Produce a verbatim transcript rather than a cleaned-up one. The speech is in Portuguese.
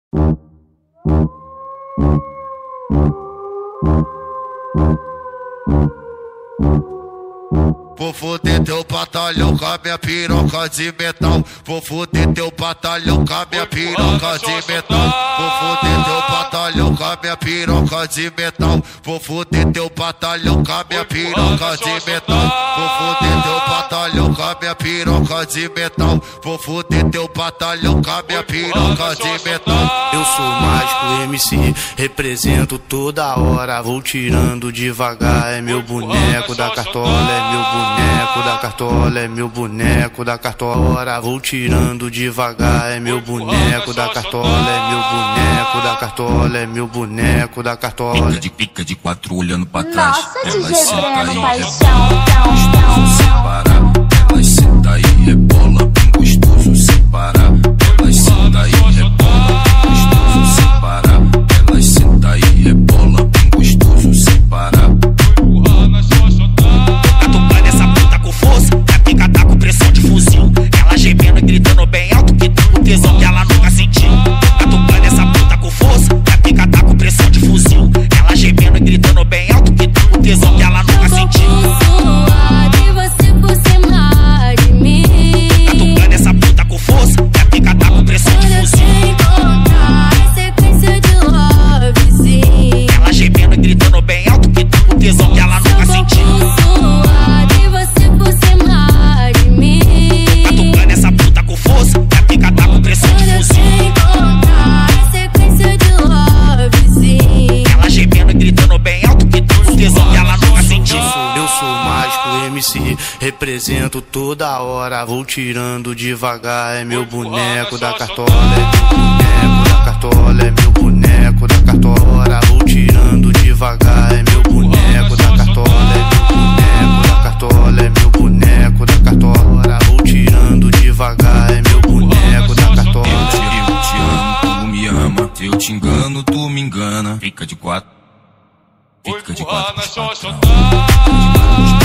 Vou foder teu batalhão com a minha piroca de metal. Vou foder teu batalhão com a minha piroca de metal. Vou foder teu batalhão com a minha piroca de metal. Vou foder teu batalhão com a minha piroca de metal. Vou foder teu batalhão com a minha piroca de metal. Vou foder teu batalhão com a minha piroca de metal. Eu sou mágico M C, represento toda hora. Vou tirando devagar, é meu boneco da cartola, é meu boneco da cartola, é meu boneco da cartola. Vou tirando devagar, é meu boneco da cartola, é meu boneco da cartola, é meu boneco da cartola. Pica de pica de quatro olhando pra trás. Nossa, elas D J Breno, paixão. paixão. Sem parar, elas senta aí, rebola, bem gostoso sem parar. Elas senta aí, rebola, bem gostoso sem parar. Elas senta aí, rebola, bem gostoso sem parar. Catucando essa puta com força, a pica tá com pressão de fuzil. Ela gemendo e gritando bem alto que tá com tesão que ela nunca sentiu. Catucando essa puta com força, a pica tá com pressão de fuzil. Ela gemendo e gritando bem alto que tá com tesão que ela nunca sentiu. E você por cima de mim. Catucando essa puta com força, a pica tá com pressão de fuzil. Sequência de love, sim. Ela gemendo e gritando bem alto que tá com tesão que ela nunca sentiu. E você por cima de mim. Catucando essa puta com força, a pica tá com pressão de fuzil. Sequência de love, sim. Ela gemendo e gritando bem alto que tá com tesão que ela nunca sentiu. Eu sou mágico M C, represento toda hora. Vou tirando devagar, é meu boneco da cartola, é meu boneco da cartola, é meu boneco da cartola. Vou tirando devagar, é meu boneco da cartola, é meu boneco da cartola, é meu boneco da cartola. Vou tirando devagar, é meu boneco da cartola. Eu te amo, tu me ama. Eu te engano, tu me engana. Fica de quatro. Fica de quatro. Fica de quatro.